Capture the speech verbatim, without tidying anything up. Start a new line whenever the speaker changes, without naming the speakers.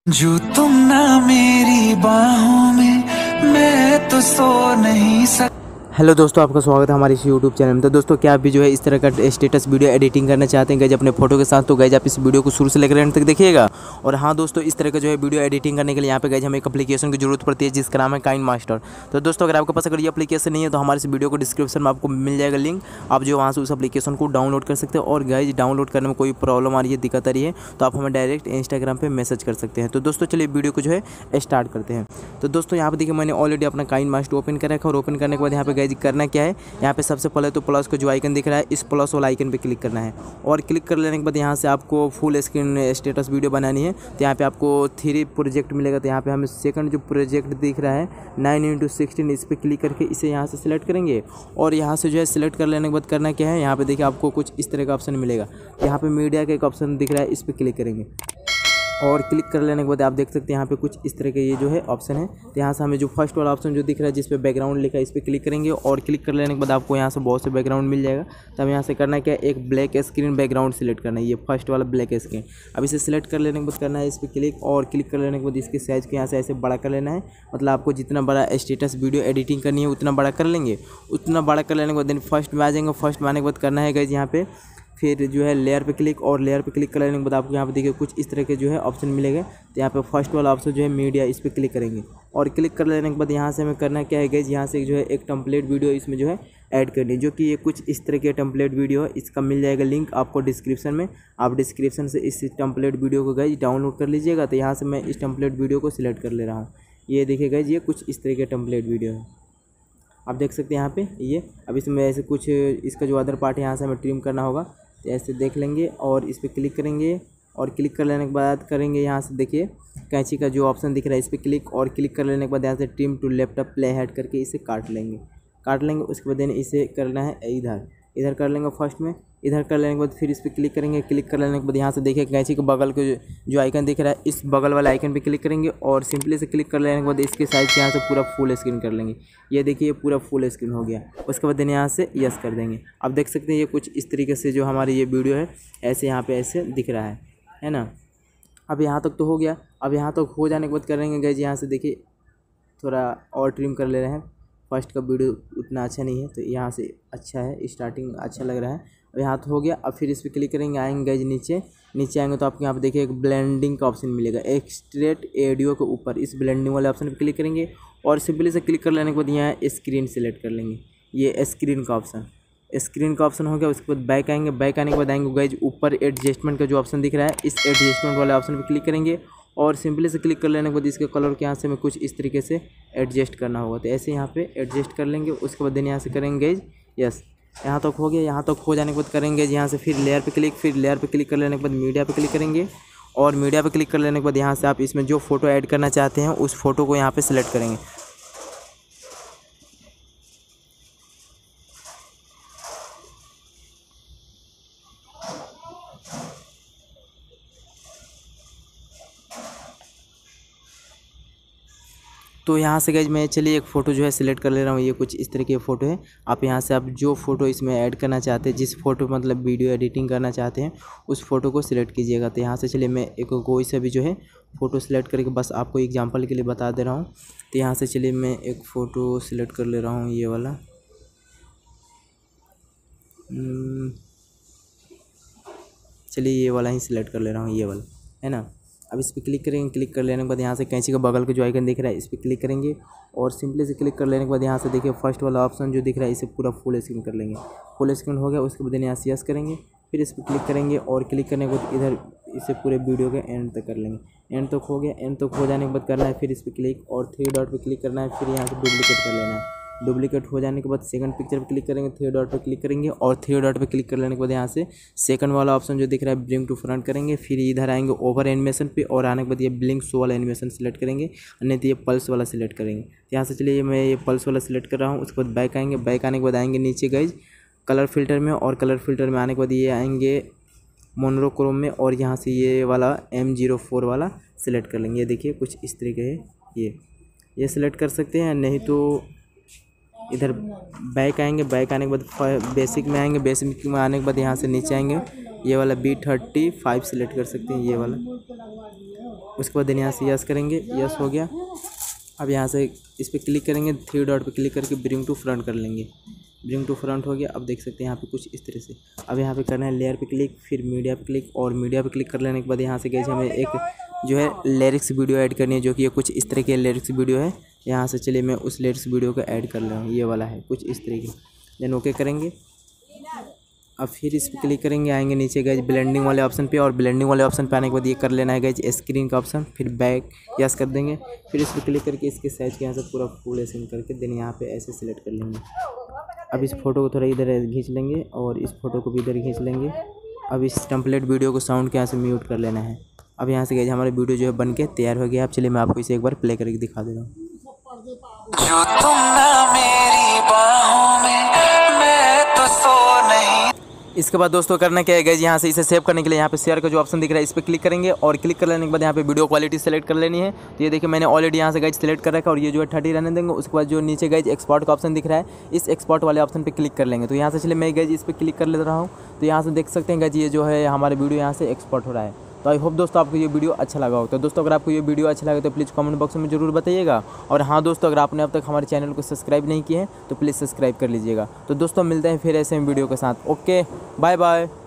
जो तुम ना मेरी बाहों में, मैं तो सो नहीं सकता।
हेलो दोस्तों, आपका स्वागत है हमारे इस यूट्यूब चैनल में। तो दोस्तों, क्या आप भी जो है इस तरह का स्टेटस वीडियो एडिटिंग करना चाहते हैं गाइज अपने फोटो के साथ, तो गाइज आप इस वीडियो को शुरू से लेकर एंड तक देखिएगा। और हाँ दोस्तों, इस तरह का जो है वीडियो एडिटिंग करने के लिए यहाँ पे गाइज हमें एक एप्लीकेशन की जरूरत पड़ती है जिसका नाम है काइन मास्टर। तो दोस्तों, अगर आपके पास अगर ये एप्लीकेशन नहीं है तो हमारे इस वीडियो को डिस्क्रिप्शन में आपको मिल जाएगा लिंक, आप जो वहाँ से उस एप्लीकेशन को डाउनलोड कर सकते हैं। और गाइज डाउनलोड करने में कोई प्रॉब्लम आ रही है, दिक्कत आ रही है, तो आप हमें डायरेक्ट इंस्टाग्राम पर मैसेज कर सकते हैं। तो दोस्तों चलिए वीडियो को जो है स्टार्ट करते हैं। तो दोस्तों यहाँ पर देखिए, मैंने ऑलरेडी अपना काइन मास्टर ओपन कर रखा है। और ओपन करने के बाद यहाँ पे गाइज करना क्या है, यहाँ पे सबसे पहले तो प्लस का जो आइकन दिख रहा है, इस प्लस वाला आइकन पे क्लिक करना है। और क्लिक कर लेने के बाद यहाँ से आपको फुल स्क्रीन स्टेटस वीडियो बनानी है। तो यहाँ पे आपको थ्री प्रोजेक्ट मिलेगा। तो यहाँ पे हमें सेकंड जो प्रोजेक्ट दिख रहा है नाइन इंटू सिक्सटीन, इस पर क्लिक करके इसे यहाँ से सिलेक्ट करेंगे। और यहाँ से जो है सिलेक्ट कर लेने के बाद करना क्या है, यहाँ पे देखिए आपको कुछ इस तरह का ऑप्शन मिलेगा। यहाँ पे मीडिया का एक ऑप्शन दिख रहा है, इस पर क्लिक करेंगे। और क्लिक कर लेने के बाद आप देख सकते हैं यहाँ पे कुछ इस तरह के ये जो है ऑप्शन है। तो यहाँ से हमें जो फर्स्ट वाला ऑप्शन जो दिख रहा है जिस पे बैकग्राउंड लिखा है, इस पर क्लिक करेंगे। और क्लिक कर लेने के बाद आपको यहाँ से बहुत से बैकग्राउंड मिल जाएगा। तो हमें यहाँ से करना क्या है, एक ब्लैक स्क्रीन बैकग्राउंड सिलेक्ट करना है, ये फर्स्ट वाला ब्लैक स्क्रीन। अब इसे सिलेक्ट कर लेने के बाद करना है इस पर क्लिक। और क्लिक कर लेने के बाद इसके साइज़ को यहाँ से ऐसे बड़ा कर लेना है। मतलब आपको जितना बड़ा स्टेटस वीडियो एडिटिंग करनी है उतना बड़ा कर लेंगे। उतना बड़ा कर लेने के बाद देन फर्स्ट में आ जाएंगे। फर्स्ट में आने के बाद करना है गाइस यहाँ पे फिर जो है लेयर पे क्लिक। और लेयर पे क्लिक कर लेने के बाद आपको यहाँ पे देखिए कुछ इस तरह के जो है ऑप्शन मिलेंगे। तो यहाँ पे फर्स्ट वाला ऑप्शन जो है मीडिया, इस पर क्लिक करेंगे। और क्लिक कर लेने के बाद यहाँ से हमें करना क्या है गाइस, यहाँ से जो है एक टेम्पलेट वीडियो इसमें जो है ऐड करनी है, जो कि ये कुछ इस तरह के टेम्पलेट वीडियो है। इसका मिल जाएगा लिंक आपको डिस्क्रिप्शन में। आप डिस्क्रिप्शन से इस टेम्पलेट वीडियो को गाइस डाउनलोड कर लीजिएगा। तो यहाँ से मैं इस टेम्पलेट वीडियो को सिलेक्ट कर ले रहा हूँ। ये देखिए गाइस, ये कुछ इस तरह के टेम्पलेट वीडियो है, आप देख सकते हैं यहाँ पे ये। अब इसमें ऐसे कुछ इसका जो अदर पार्ट है यहाँ से हमें ट्रिम करना होगा। तो ऐसे देख लेंगे और इस पर क्लिक करेंगे। और क्लिक कर लेने के बाद करेंगे यहाँ से देखिए कैंची का जो ऑप्शन दिख रहा है, इस पर क्लिक। और क्लिक कर लेने के बाद यहाँ से trim to left play head करके इसे काट लेंगे काट लेंगे उसके बाद देन इसे करना है इधर इधर कर लेंगे फर्स्ट में। इधर कर लेने के बाद फिर इस पर क्लिक करेंगे। क्लिक कर लेने के बाद यहाँ से देखिए कैंची के बगल के जो, जो आइकन दिख रहा है, इस बगल वाले आइकन पे क्लिक करेंगे। और सिंपली से क्लिक कर लेने के बाद इसके साइज के यहाँ से पूरा फुल स्क्रीन कर लेंगे। ये देखिए ये पूरा फुल स्क्रीन हो गया। उसके बाद देन यहाँ से यस कर देंगे। आप देख सकते हैं ये कुछ इस तरीके से जो हमारी ये वीडियो है ऐसे यहाँ पे ऐसे दिख रहा है है ना। अब यहाँ तक तो हो गया। अब यहाँ तक हो जाने के बाद करेंगे गाइस, यहाँ से देखिए थोड़ा और ट्रिम कर ले रहे हैं। फर्स्ट का वीडियो उतना अच्छा नहीं है, तो यहाँ से अच्छा है, स्टार्टिंग अच्छा लग रहा है। अब यहाँ तो हो गया। अब फिर इस पर क्लिक करेंगे, आएंगे गाइस नीचे नीचे आएंगे तो आपको यहाँ पे देखिए एक ब्लेंडिंग का ऑप्शन मिलेगा। एक स्ट्रेट ऑडियो के ऊपर इस ब्लेंडिंग वाले ऑप्शन पे क्लिक करेंगे। और सिंपली से क्लिक कर लेने के बाद यहाँ स्क्रीन सेलेक्ट कर लेंगे, ये स्क्रीन का ऑप्शन स्क्रीन का ऑप्शन हो गया। उसके बाद बैक आएंगे। बैक आने के बाद आएंगे गाइस ऊपर एडजस्टमेंट का जो ऑप्शन दिख रहा है, इस एडजस्टमेंट वाले ऑप्शन पर क्लिक करेंगे। और सिंपली से क्लिक कर लेने के बाद इसके कलर के यहाँ से हमें कुछ इस तरीके से एडजस्ट करना होगा। तो ऐसे यहाँ पे एडजस्ट कर लेंगे। उसके बाद देन यहाँ से करेंगे गाइस यस। यहाँ तक हो गया। यहाँ तक हो जाने के बाद करेंगे यहाँ से फिर लेयर पे क्लिक। फिर लेयर पे क्लिक कर लेने के बाद मीडिया पे क्लिक करेंगे। और मीडिया पे क्लिक कर लेने के बाद यहाँ से आप इसमें जो फोटो ऐड करना चाहते हैं उस फोटो को यहाँ पे सिलेक्ट करेंगे। तो यहाँ से गाइज मैं चलिए एक फ़ोटो जो है सिलेक्ट कर ले रहा हूँ। ये कुछ इस तरह की फ़ोटो है। आप यहाँ से आप जो फ़ोटो इसमें ऐड करना चाहते हैं, जिस फोटो मतलब वीडियो एडिटिंग करना चाहते हैं, उस फोटो को सिलेक्ट कीजिएगा। तो यहाँ से चलिए मैं एक कोई सा भी जो है फ़ोटो सिलेक्ट करके बस आपको एग्जांपल के लिए बता दे रहा हूँ। तो यहाँ से चलिए मैं एक फ़ोटो सिलेक्ट कर ले रहा हूँ, ये वाला। चलिए ये वाला ही सिलेक्ट कर ले रहा हूँ, ये वाला है ना। अब इस पर क्लिक करेंगे। क्लिक कर लेने के बाद यहाँ से कैंची का बगल का जो आइकन दिख रहा है, इस पर क्लिक करेंगे। और सिंपली से क्लिक कर लेने के बाद यहाँ से देखिए फर्स्ट वाला ऑप्शन जो दिख रहा है, इसे पूरा फुल स्क्रीन कर लेंगे। फुल स्क्रीन हो गया। उसके बाद यहाँ से यस करेंगे। फिर इस पर क्लिक करेंगे। और क्लिक करने के बाद इधर इसे पूरे वीडियो के एंड तक कर लेंगे। एंड तक हो गया। एंड तक हो जाने के बाद करना है फिर इस पर क्लिक। और थ्री डॉट पर क्लिक करना है। फिर यहाँ से डुप्लीकेट कर लेना है। डुप्लीकेट हो जाने के बाद सेकंड पिक्चर पर क्लिक करेंगे। थ्री डॉट पर क्लिक करेंगे। और थ्री डॉट पर क्लिक कर लेने के बाद यहाँ से सेकंड वाला ऑप्शन जो दिख रहा है ब्रिंग टू फ्रंट करेंगे। फिर इधर आएंगे ओवर एनिमेशन पे। और आने के बाद ये ब्लिंक शो वाला एनिमेशन सेलेक्ट करेंगे, नहीं तो ये पल्स वाला सिलेक्ट करेंगे। यहाँ से चलिए मैं ये पल्स वाला सिलेक्ट कर रहा हूँ। उसके बाद बैक आएंगे। बैक आने के बाद आएंगे नीचे गाइज कलर फिल्टर में। और कलर फिल्टर में आने के बाद ये आएंगे मोनोक्रोम में। और यहाँ से ये वाला एम जीरो फोर वाला सिलेक्ट कर लेंगे। ये देखिए कुछ इस तरीके है, ये ये सिलेक्ट कर सकते हैं। नहीं तो इधर बैक आएंगे। बैक आने के बाद बेसिक में आएंगे। बेसिक में आने के बाद यहाँ से नीचे आएंगे, ये वाला बी थर्टी फाइव सिलेक्ट कर सकते हैं, ये वाला उसके बाद देन यहाँ से यस करेंगे, यस हो गया। अब यहाँ से इस पर क्लिक करेंगे, थ्री डॉट पे क्लिक करके ब्रिंग टू फ्रंट कर लेंगे। ब्रिंग टू फ्रंट हो गया। अब देख सकते हैं यहाँ पे कुछ इस तरह से। अब यहाँ पे करना है लेयर पे क्लिक, फिर मीडिया पे क्लिक, और मीडिया पे क्लिक कर लेने के बाद यहाँ से गाइस हमें एक जो है लिरिक्स वीडियो ऐड करनी है, जो कि ये कुछ इस तरह के लिरिक्स वीडियो है। यहाँ से चलिए मैं उस लिरिक्स वीडियो को ऐड कर रहा हूँ, ये वाला है कुछ इस तरीके। देन ओके करेंगे। अब फिर इस पर क्लिक करेंगे, आएंगे नीचे गाइस ब्लेंडिंग वाले ऑप्शन पे, और ब्लेंडिंग वाले ऑप्शन पे आने के बाद ये कर लेना है गाइस स्क्रीन का ऑप्शन, फिर बैक यस कर देंगे। फिर इस पर क्लिक करके इसके साइज के यहाँ से पूरा फुल एसिंग करके देन यहाँ पे ऐसे सिलेक्ट कर लेंगे। अब इस फोटो को थोड़ा इधर खींच लेंगे और इस फोटो को भी इधर खींच लेंगे। अब इस टेम्पलेट वीडियो को साउंड के यहाँ से म्यूट कर लेना है। अब यहाँ से गाइस हमारा वीडियो जो है बन के तैयार हो गया। अब चलिए मैं आपको इसे एक बार प्ले करके दिखा दे रहा हूँ।
जो तुम ना मेरी बाहों में, मैं तो सो नहीं।
इसके बाद दोस्तों करना क्या है गाइस, यहाँ से इसे सेव करने के लिए यहाँ पे शेयर का जो ऑप्शन दिख रहा है इस पर क्लिक करेंगे, और क्लिक कर लेने के बाद यहाँ पे वीडियो क्वालिटी सेलेक्ट कर लेनी है। तो ये देखिए मैंने ऑलरेडी यहाँ से गाइस सेलेक्ट कर रखा है, और ये जो है थर्टी रहने देंगे। उसके बाद जो नीचे गाइस एक्सपोर्ट का ऑप्शन दिख रहा है, इस एक्सपोर्ट वाले ऑप्शन पे क्लिक कर लेंगे। तो यहाँ से चलिए मैं गाइस इस पर क्लिक कर ले रहा हूँ। तो यहाँ से देख सकते हैं गाइस ये जो है हमारे वीडियो यहाँ से एक्सपोर्ट हो रहा है। तो आई होप दोस्तों आपको ये वीडियो अच्छा लगा हो। तो दोस्तों अगर आपको ये वीडियो अच्छा लगे तो प्लीज़ कमेंट बॉक्स में जरूर बताइएगा। और हाँ दोस्तों, अगर आपने अब तक हमारे चैनल को सब्सक्राइब नहीं किए हैं तो प्लीज़ सब्सक्राइब कर लीजिएगा। तो दोस्तों मिलते हैं फिर ऐसे वीडियो के साथ। Okay, bye bye.